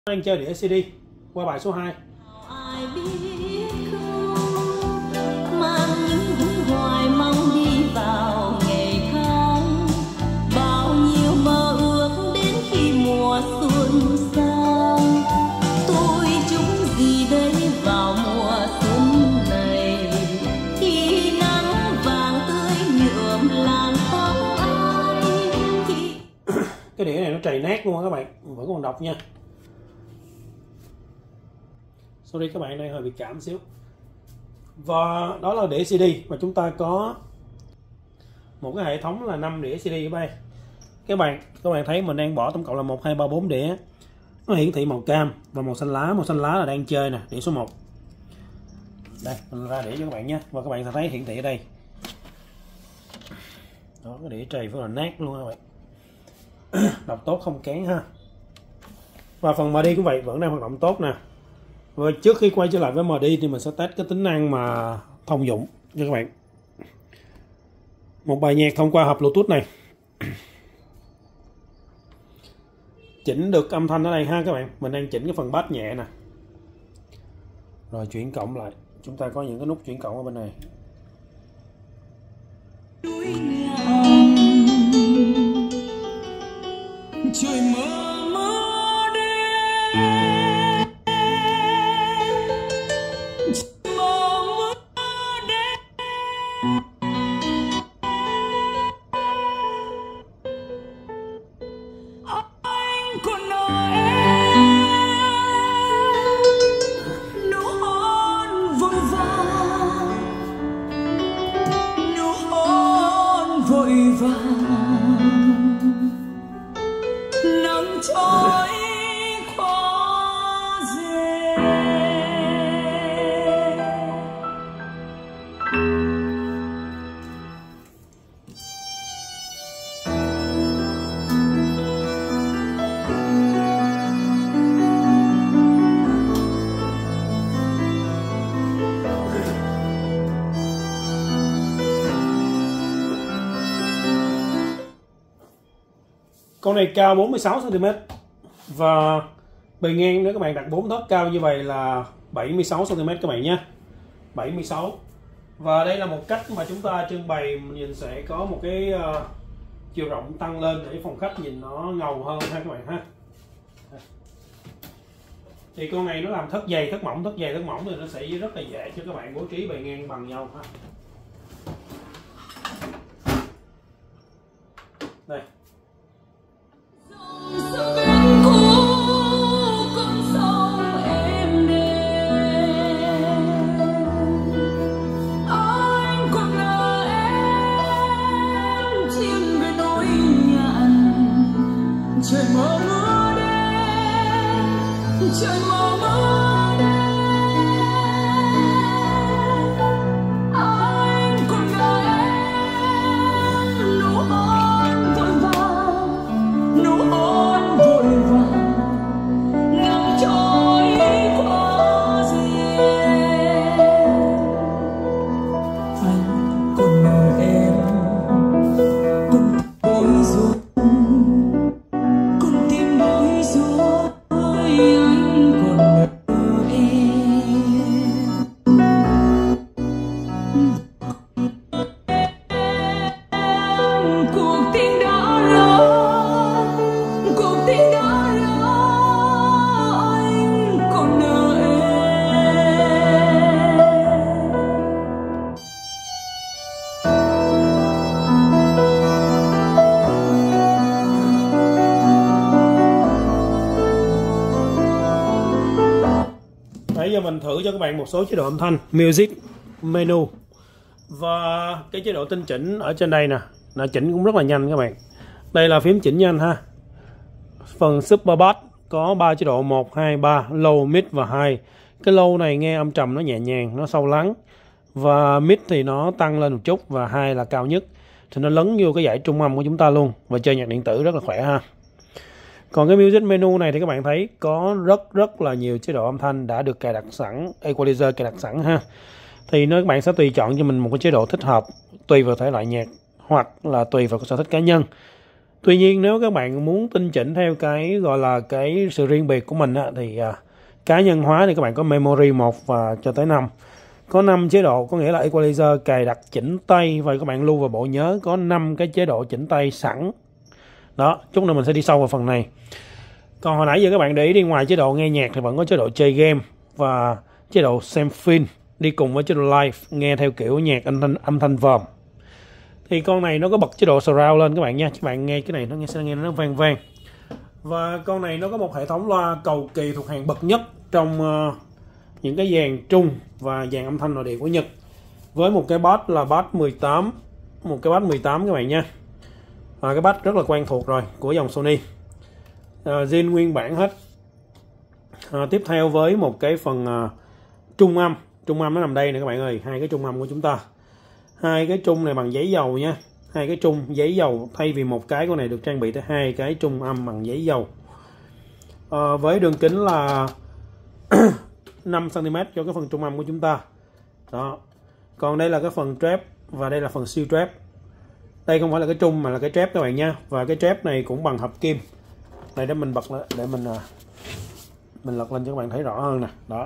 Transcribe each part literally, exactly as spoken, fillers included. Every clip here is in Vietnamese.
Đang chơi đĩa xê đê qua bài số hai. Ai biết không, mang những hoài mong đi vào ngày tháng, bao nhiêu mơ ước đến khi mùa xuân sang. Tôi trúng gì đây vào mùa xuân này, khi nắng vàng tươi nhuộm làn tóc ai khi... Cái đĩa này nó trầy nát luôn á các bạn, vẫn còn đọc nha. Sorry các bạn, đây hơi bị cảm xíu. Và đó là đĩa xê đê mà chúng ta có một cái hệ thống là năm đĩa xê đê ở đây. Các bạn các bạn thấy mình đang bỏ tổng cộng là một hai ba bốn đĩa. Nó hiển thị màu cam và màu xanh lá, màu xanh lá là đang chơi nè, đĩa số một. Đây, mình ra đĩa cho các bạn nha. Và các bạn sẽ thấy hiển thị ở đây. Đó, cái đĩa trầy rất là nát luôn các bạn. Đọc tốt không kén ha. Và phần em đê cũng vậy, vẫn đang hoạt động tốt nè. Và trước khi quay trở lại với em đê thì mình sẽ test cái tính năng mà thông dụng cho các bạn. Một bài nhạc thông qua hộp Bluetooth này. Chỉnh được âm thanh ở đây ha các bạn. Mình đang chỉnh cái phần bass nhẹ nè. Rồi chuyển cộng lại. Chúng ta có những cái nút chuyển cộng ở bên này. Trời mơ mơ đêm, vội vàng nắng trôi qua rèm. Con này cao bốn mươi sáu xăng ti mét và bề ngang nếu các bạn đặt bốn thớt cao như vậy là bảy mươi sáu xăng ti mét các bạn nhé. bảy mươi sáu. Và đây là một cách mà chúng ta trưng bày, nhìn sẽ có một cái uh, chiều rộng tăng lên để phòng khách nhìn nó ngầu hơn ha các bạn ha. Thì con này nó làm thớt dày, thớt mỏng, thớt dày, thớt mỏng thì nó sẽ rất là dễ cho các bạn bố trí bề ngang bằng nhau ha. Đây. Trời mơ mơ đêm, trời mơ mơ đêm, anh còn nhớ em. Nụ hôn vội vàng, nụ hôn vội vàng, nắng trôi qua rèm. Anh còn nhớ em, còn bối rối. Bây giờ mình thử cho các bạn một số chế độ âm thanh Music Menu. Và cái chế độ tinh chỉnh ở trên đây nè, là chỉnh cũng rất là nhanh các bạn. Đây là phím chỉnh nhanh ha. Phần Super Bass có ba chế độ một, hai, ba, Low, Mid và High. Cái Low này nghe âm trầm nó nhẹ nhàng, nó sâu lắng. Và Mid thì nó tăng lên một chút và High là cao nhất. Thì nó lấn vô cái dãy trung âm của chúng ta luôn. Và chơi nhạc điện tử rất là khỏe ha. Còn cái Music Menu này thì các bạn thấy có rất rất là nhiều chế độ âm thanh đã được cài đặt sẵn, Equalizer cài đặt sẵn ha. Thì nó các bạn sẽ tùy chọn cho mình một cái chế độ thích hợp tùy vào thể loại nhạc hoặc là tùy vào sở thích cá nhân. Tuy nhiên nếu các bạn muốn tinh chỉnh theo cái gọi là cái sự riêng biệt của mình á, thì à, cá nhân hóa thì các bạn có memory một và cho tới năm. Có năm chế độ, có nghĩa là equalizer cài đặt chỉnh tay và các bạn lưu vào bộ nhớ có năm cái chế độ chỉnh tay sẵn. Đó, chút nữa mình sẽ đi sâu vào phần này. Còn hồi nãy giờ các bạn để ý đi, ngoài chế độ nghe nhạc thì vẫn có chế độ chơi game và chế độ xem phim đi cùng với chế độ live, nghe theo kiểu nhạc âm thanh, âm thanh vòm. Thì con này nó có bật chế độ surround lên các bạn nha. Các bạn nghe cái này nó nghe sẽ nghe nó vang vang. Và con này nó có một hệ thống loa cầu kỳ thuộc hàng bậc nhất trong uh, những cái dàn trung và dàn âm thanh nội địa của Nhật. Với một cái bass là bass mười tám, một cái bass mười tám các bạn nha. Và cái bass rất là quen thuộc rồi của dòng Sony. À, zin nguyên bản hết. À, tiếp theo với một cái phần uh, trung âm, trung âm nó nằm đây nè các bạn ơi, hai cái trung âm của chúng ta. Hai cái trung này bằng giấy dầu nha, hai cái trung giấy dầu, thay vì một cái con này được trang bị tới hai cái trung âm bằng giấy dầu. À, với đường kính là năm xăng ti mét cho cái phần trung âm của chúng ta. Đó. Còn đây là cái phần trap và đây là phần siêu trap. Đây không phải là cái trung mà là cái trap các bạn nha. Và cái trap này cũng bằng hợp kim. Đây để mình bật lại để mình mình lật lên cho các bạn thấy rõ hơn nè. Đó.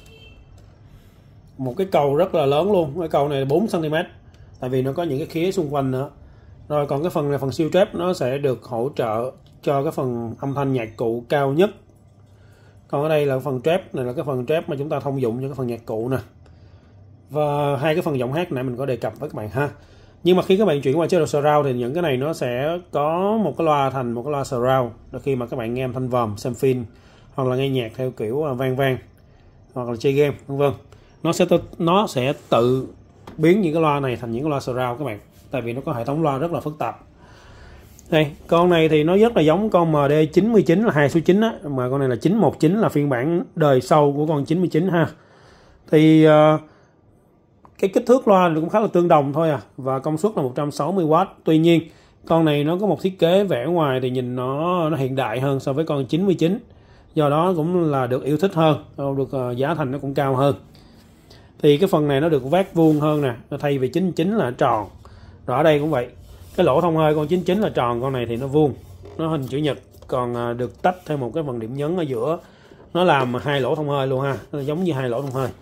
Một cái cầu rất là lớn luôn. Cái cầu này là bốn xăng ti mét. Tại vì nó có những cái khía xung quanh nữa. Rồi còn cái phần này, phần siêu trap, nó sẽ được hỗ trợ cho cái phần âm thanh nhạc cụ cao nhất. Còn ở đây là phần trap, này là cái phần trap mà chúng ta thông dụng cho cái phần nhạc cụ nè. Và hai cái phần giọng hát nãy mình có đề cập với các bạn ha. Nhưng mà khi các bạn chuyển qua chế độ surround thì những cái này nó sẽ có một cái loa thành một cái loa surround. Đôi khi mà các bạn nghe âm thanh vòm, xem phim hoặc là nghe nhạc theo kiểu vang vang hoặc là chơi game vân vân, nó sẽ nó sẽ tự biến những cái loa này thành những cái loa surround các bạn. Tại vì nó có hệ thống loa rất là phức tạp. Đây, con này thì nó rất là giống con em đê chín mươi chín là hai số chín á, mà con này là chín một chín là phiên bản đời sau của con chín mươi chín ha. Thì uh, cái kích thước loa cũng khá là tương đồng thôi à, và công suất là một trăm sáu mươi oát. Tuy nhiên con này nó có một thiết kế vẽ ngoài thì nhìn nó nó hiện đại hơn so với con chín mươi chín, do đó cũng là được yêu thích hơn, được uh, giá thành nó cũng cao hơn. Thì cái phần này nó được vát vuông hơn nè, thay vì chín mươi chín là tròn. Rồi ở đây cũng vậy, cái lỗ thông hơi con chín mươi chín là tròn, con này thì nó vuông, nó hình chữ nhật, còn được tách thêm một cái phần điểm nhấn ở giữa, nó làm hai lỗ thông hơi luôn ha, nó giống như hai lỗ thông hơi.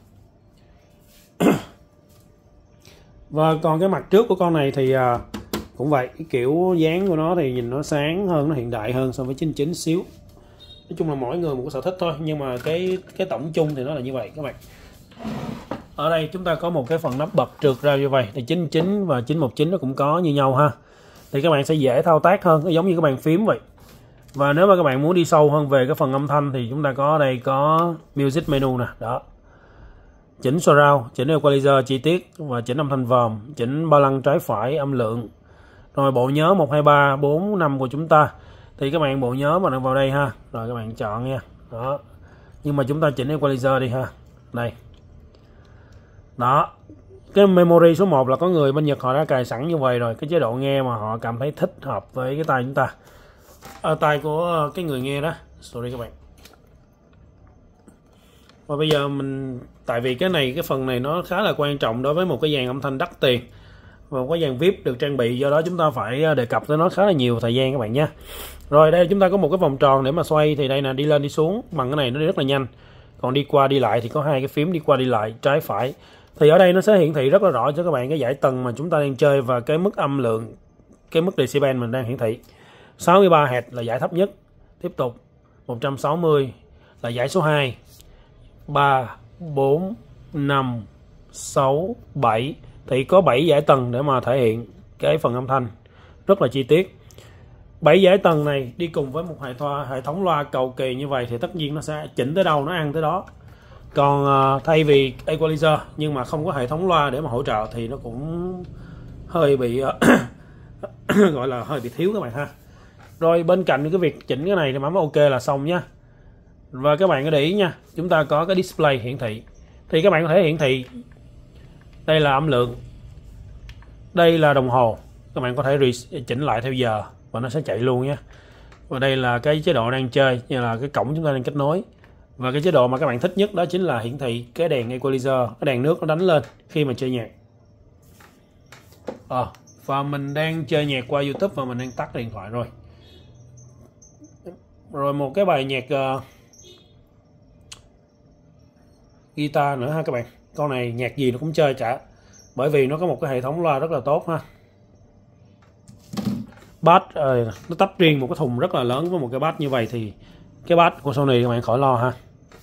Và còn cái mặt trước của con này thì cũng vậy, cái kiểu dáng của nó thì nhìn nó sáng hơn, nó hiện đại hơn so với chín mươi chín xíu. Nói chung là mỗi người một cái sở thích thôi, nhưng mà cái cái tổng chung thì nó là như vậy các bạn. Ở đây chúng ta có một cái phần nắp bật trượt ra như vậy, thì chín mươi chín và chín một chín nó cũng có như nhau ha. Thì các bạn sẽ dễ thao tác hơn, nó giống như các bàn phím vậy. Và nếu mà các bạn muốn đi sâu hơn về cái phần âm thanh thì chúng ta có ở đây có Music Menu nè, đó. Chỉnh surround, chỉnh equalizer chi tiết và chỉnh âm thanh vòm, chỉnh ba lăng trái phải, âm lượng. Rồi bộ nhớ một, hai, ba, bốn, năm của chúng ta. Thì các bạn bộ nhớ mà nó vào đây ha. Rồi các bạn chọn nha. Đó. Nhưng mà chúng ta chỉnh equalizer đi ha. Đây. Đó, cái memory số một là có người bên Nhật họ đã cài sẵn như vậy rồi. Cái chế độ nghe mà họ cảm thấy thích hợp với cái tai chúng ta, à, tai của cái người nghe đó. Sorry các bạn. Và bây giờ mình, tại vì cái này, cái phần này nó khá là quan trọng đối với một cái dàn âm thanh đắt tiền và một cái dàn vi ai pi được trang bị, do đó chúng ta phải đề cập tới nó khá là nhiều thời gian các bạn nha. Rồi đây chúng ta có một cái vòng tròn để mà xoay, thì đây là đi lên đi xuống, bằng cái này nó rất là nhanh. Còn đi qua đi lại thì có hai cái phím đi qua đi lại trái phải. Thì ở đây nó sẽ hiển thị rất là rõ cho các bạn cái dải tầng mà chúng ta đang chơi và cái mức âm lượng, cái mức decibel mình đang hiển thị. sáu mươi ba héc là dải thấp nhất. Tiếp tục một trăm sáu mươi là dải số hai. ba, bốn, năm, sáu, bảy. Thì có bảy dải tầng để mà thể hiện cái phần âm thanh rất là chi tiết. bảy dải tầng này đi cùng với một hệ, thoa, hệ thống loa cầu kỳ như vậy thì tất nhiên nó sẽ chỉnh tới đâu nó ăn tới đó. Còn uh, thay vì equalizer nhưng mà không có hệ thống loa để mà hỗ trợ thì nó cũng hơi bị uh, gọi là hơi bị thiếu các bạn ha. Rồi bên cạnh cái việc chỉnh cái này thì bấm ok là xong nhá. Và các bạn có để ý nha, chúng ta có cái display hiển thị. Thì các bạn có thể hiển thị, đây là âm lượng, đây là đồng hồ, các bạn có thể chỉnh lại theo giờ và nó sẽ chạy luôn nhé. Và đây là cái chế độ đang chơi, như là cái cổng chúng ta đang kết nối. Và cái chế độ mà các bạn thích nhất đó chính là hiển thị cái đèn equalizer, cái đèn nước nó đánh lên khi mà chơi nhạc. À, và mình đang chơi nhạc qua YouTube và mình đang tắt điện thoại rồi. Rồi một cái bài nhạc uh, guitar nữa ha các bạn. Con này nhạc gì nó cũng chơi cả, bởi vì nó có một cái hệ thống loa rất là tốt ha. Bass uh, nó tách riêng một cái thùng rất là lớn với một cái bass như vậy thì cái bass của Sony các bạn khỏi lo ha.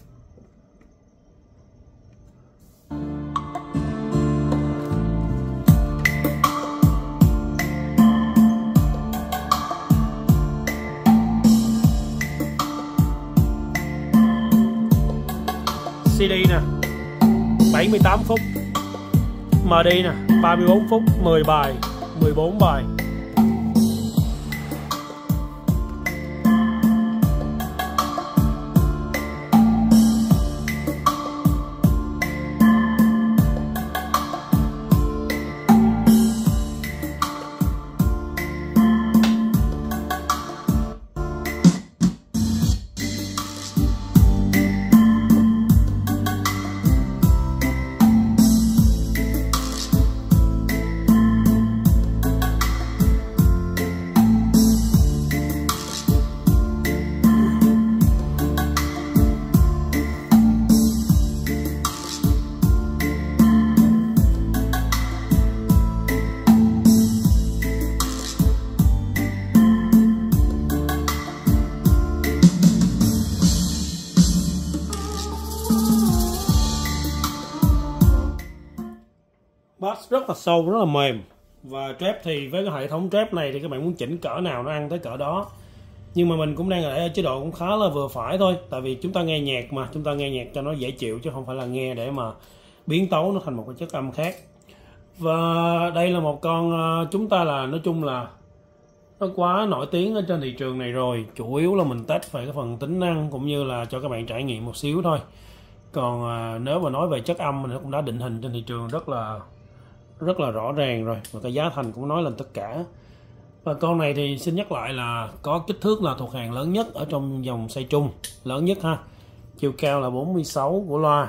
xê đê nè bảy mươi tám phút, em đê nè ba mươi bốn phút, mười bài, mười bốn bài. Bass rất là sâu, rất là mềm. Và trap thì với cái hệ thống trap này thì các bạn muốn chỉnh cỡ nào nó ăn tới cỡ đó. Nhưng mà mình cũng đang ở chế độ cũng khá là vừa phải thôi. Tại vì chúng ta nghe nhạc mà, chúng ta nghe nhạc cho nó dễ chịu chứ không phải là nghe để mà biến tấu nó thành một cái chất âm khác. Và đây là một con chúng ta là nói chung là nó quá nổi tiếng ở trên thị trường này rồi. Chủ yếu là mình test về cái phần tính năng cũng như là cho các bạn trải nghiệm một xíu thôi. Còn à, nếu mà nói về chất âm thì nó cũng đã định hình trên thị trường rất là rất là rõ ràng rồi, và cái giá thành cũng nói lên tất cả. Và con này thì xin nhắc lại là có kích thước là thuộc hàng lớn nhất ở trong dòng size trung, lớn nhất ha. Chiều cao là bốn mươi sáu của loa.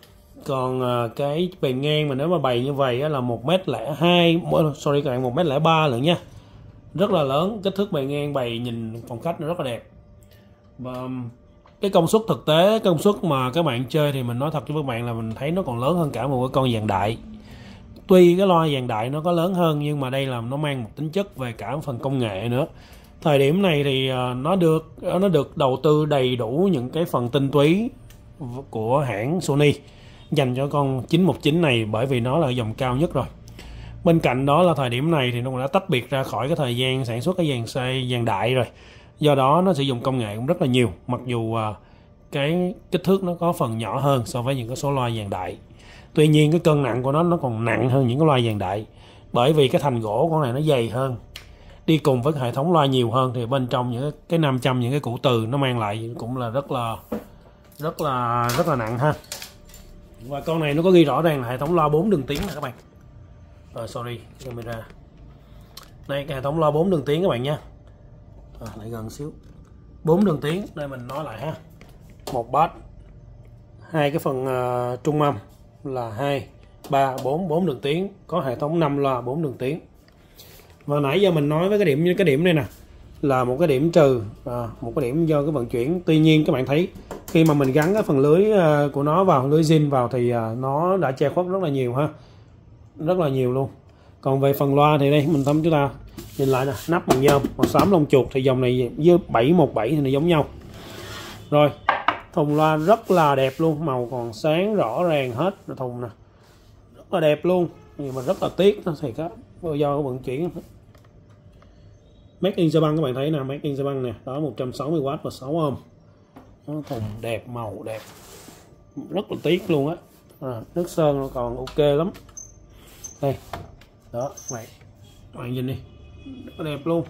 Còn à, cái bề ngang mà nếu mà bày như vậy á, là một mét lẻ hai, sorry các bạn, một mét lẻ ba lận nha. Rất là lớn, kích thước bề ngang bày nhìn phong cách nó rất là đẹp. Và cái công suất thực tế, công suất mà các bạn chơi thì mình nói thật với các bạn là mình thấy nó còn lớn hơn cả một cái con dàn đại. Tuy cái loa dàn đại nó có lớn hơn nhưng mà đây là nó mang một tính chất về cả phần công nghệ nữa. Thời điểm này thì nó được nó được đầu tư đầy đủ những cái phần tinh túy của hãng Sony dành cho con chín một chín này, bởi vì nó là dòng cao nhất rồi. Bên cạnh đó là thời điểm này thì nó cũng đã tách biệt ra khỏi cái thời gian sản xuất cái dàn xoay dàn đại rồi. Do đó nó sử dụng công nghệ cũng rất là nhiều, mặc dù cái kích thước nó có phần nhỏ hơn so với những cái số loa dàn đại. Tuy nhiên cái cân nặng của nó nó còn nặng hơn những cái loa dàn đại, bởi vì cái thành gỗ con này nó dày hơn, đi cùng với hệ thống loa nhiều hơn thì bên trong những cái năm trăm những cái củ từ nó mang lại cũng là rất là rất là rất là nặng ha. Và con này nó có ghi rõ ràng là hệ thống loa bốn đường tiếng nè các bạn. Rồi sorry camera. Đây cái hệ thống loa bốn đường tiếng các bạn nha. À, lại gần xíu. bốn đường tiếng, đây mình nói lại ha. Một bass, hai cái phần uh, trung âm là hai, ba, bốn, bốn đường tiếng, có hệ thống năm loa bốn đường tiếng. Và nãy giờ mình nói với cái điểm như cái điểm này nè là một cái điểm trừ, à, một cái điểm do cái vận chuyển. Tuy nhiên các bạn thấy khi mà mình gắn cái phần lưới uh, của nó vào, lưới zin vào thì uh, nó đã che khuất rất là nhiều ha, rất là nhiều luôn. Còn về phần loa thì đây mình thăm chúng ta nhìn lại nè, nắp bằng nhôm màu xám lông chuột thì dòng này với bảy một bảy thì nó giống nhau. Rồi thùng loa rất là đẹp luôn, màu còn sáng rõ ràng hết, thùng nè rất là đẹp luôn, nhưng mà rất là tiếc thì có do cái vận chuyển. Made in Japan các bạn thấy nè, Made in Japan nè, đó một trăm sáu mươi oát và sáu ohm. Nó thùng đẹp, màu đẹp, rất là tiếc luôn á. À, nước sơn nó còn ok lắm. Đây đó các bạn, các bạn nhìn đi, rất là đẹp luôn.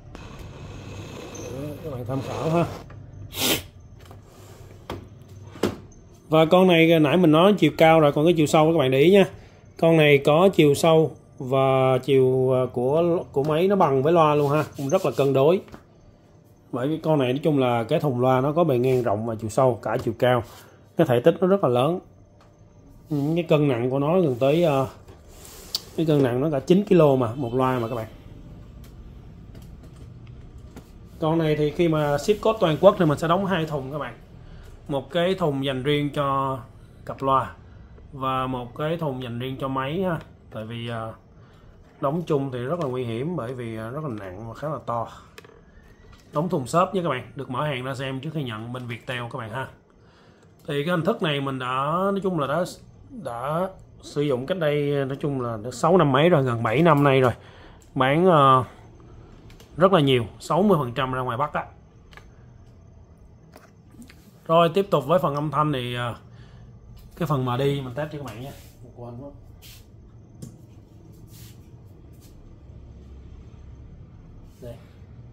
Để các bạn tham khảo ha. Và con này nãy mình nói chiều cao rồi, còn cái chiều sâu các bạn để ý nha. Con này có chiều sâu và chiều của của máy nó bằng với loa luôn ha, cũng rất là cân đối. Bởi vì con này nói chung là cái thùng loa nó có bề ngang rộng và chiều sâu cả chiều cao, cái thể tích nó rất là lớn. Cái cân nặng của nó gần tới uh, cái cân nặng nó cả chín ki lô mà, một loa mà các bạn. Con này thì khi mà ship code toàn quốc thì mình sẽ đóng hai thùng các bạn, một cái thùng dành riêng cho cặp loa và một cái thùng dành riêng cho máy ha. Tại vì uh, đóng chung thì rất là nguy hiểm, bởi vì uh, rất là nặng và khá là to. Đóng thùng xốp nha các bạn, được mở hàng ra xem trước khi nhận bên Viettel các bạn ha. Thì cái hình thức này mình đã nói chung là đã đã sử dụng cách đây nói chung là sáu năm mấy rồi, gần bảy năm nay rồi, bán uh, rất là nhiều, sáu mươi phần trăm ra ngoài Bắc á. Rồi tiếp tục với phần âm thanh thì uh, cái phần mà đi mình test cho các bạn nha. Đây.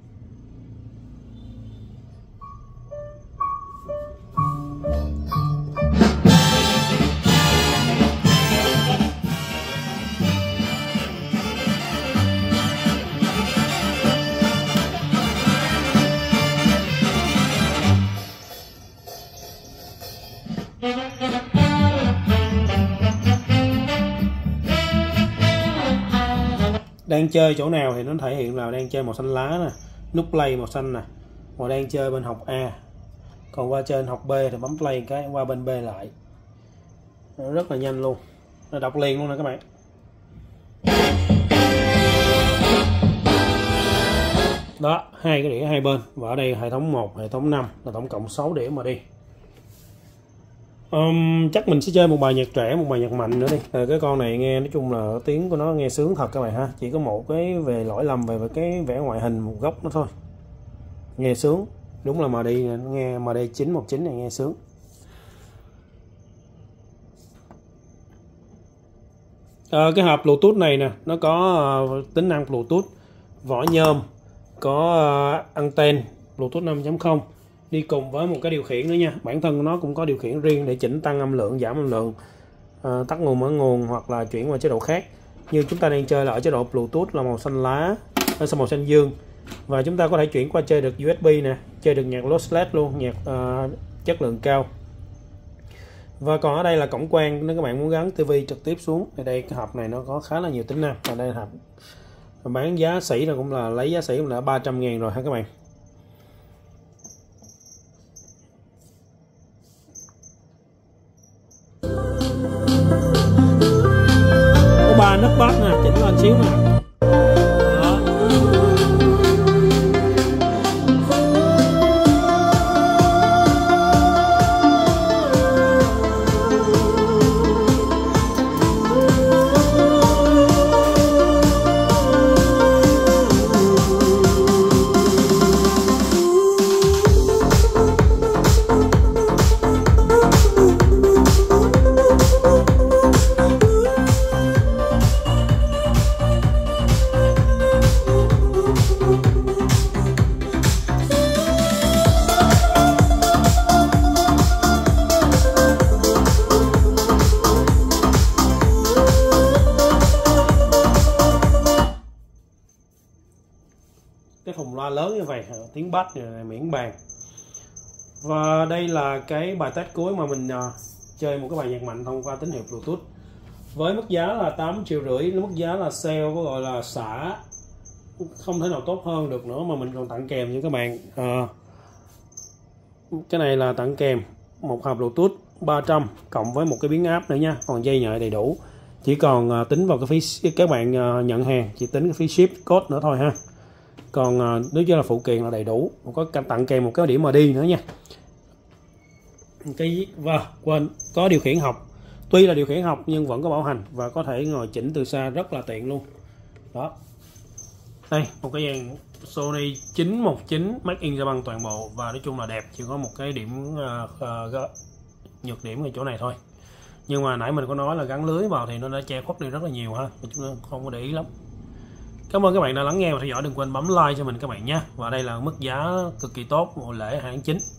Đang chơi chỗ nào thì nó thể hiện là đang chơi màu xanh lá nè, nút play màu xanh nè, và đang chơi bên học A, còn qua trên học B thì bấm play cái qua bên B lại, nó rất là nhanh luôn, nó đọc liền luôn nè các bạn. Đó, hai cái đĩa hai bên, và ở đây hệ thống một, hệ thống năm là tổng cộng sáu đĩa mà đi. Um, chắc mình sẽ chơi một bài nhạc trẻ, một bài nhạc mạnh nữa đi. À, cái con này nghe nói chung là tiếng của nó nghe sướng thật các bạn ha, chỉ có một cái về lỗi lầm về, về cái vẻ ngoại hình một góc nó thôi, nghe sướng, đúng là mà đi nghe mà đi chín một chín này nghe sướng. À, cái hộp Bluetooth này nè, nó có uh, tính năng Bluetooth, vỏ nhôm, có uh, anten Bluetooth năm chấm không, đi cùng với một cái điều khiển nữa nha. Bản thân của nó cũng có điều khiển riêng để chỉnh tăng âm lượng, giảm âm lượng, uh, tắt nguồn mở nguồn hoặc là chuyển qua chế độ khác. Như chúng ta đang chơi là ở chế độ Bluetooth là màu xanh lá, ở màu xanh dương, và chúng ta có thể chuyển qua chơi được u ét bê nè, chơi được nhạc lossless luôn, nhạc uh, chất lượng cao. Và còn ở đây là cổng quang, nếu các bạn muốn gắn tivi trực tiếp xuống thì đây, cái hộp này nó có khá là nhiều tính năng. Và đây hộp bán giá sỉ là cũng là lấy giá sỉ cũng là ba trăm ngàn rồi ha các bạn. Có ba nấc bass nè, chỉnh lên xíu nè. Cái thùng loa lớn như vậy, tiếng bass này miễn bàn. Và đây là cái bài test cuối mà mình uh, chơi một cái bài nhạc mạnh thông qua tín hiệu Bluetooth với mức giá là tám triệu rưỡi, mức giá là sale, có gọi là xả, không thể nào tốt hơn được nữa, mà mình còn tặng kèm cho các bạn. Uh, cái này là tặng kèm một hộp Bluetooth ba trăm cộng với một cái biến áp nữa nha, còn dây nhợ đầy đủ, chỉ còn uh, tính vào cái phí các bạn uh, nhận hàng, chỉ tính cái phí ship code nữa thôi ha. Còn nếu như là phụ kiện là đầy đủ, có tặng kèm một cái điểm mà đi nữa nha. Cái và quên có điều khiển học, tuy là điều khiển học nhưng vẫn có bảo hành và có thể ngồi chỉnh từ xa rất là tiện luôn. Đó, đây một cái dàn Sony chín một chín Made in Japan toàn bộ, và nói chung là đẹp, chỉ có một cái điểm uh, uh, nhược điểm ở chỗ này thôi. Nhưng mà nãy mình có nói là gắn lưới vào thì nó đã che khuất đi rất là nhiều ha, chúng ta không có để ý lắm. Cảm ơn các bạn đã lắng nghe và theo dõi, đừng quên bấm like cho mình các bạn nhé. Và đây là mức giá cực kỳ tốt, mùa lễ hai tháng chín.